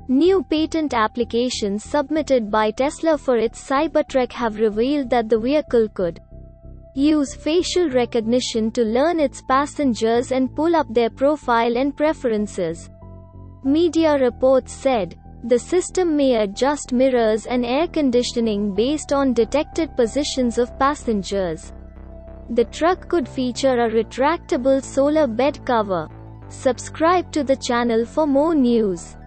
New patent applications submitted by Tesla for its Cybertruck have revealed that the vehicle could use facial recognition to learn its passengers and pull up their profile and preferences. Media reports said, the system may adjust mirrors and air conditioning based on detected positions of passengers. The truck could feature a retractable solar bed cover. Subscribe to the channel for more news.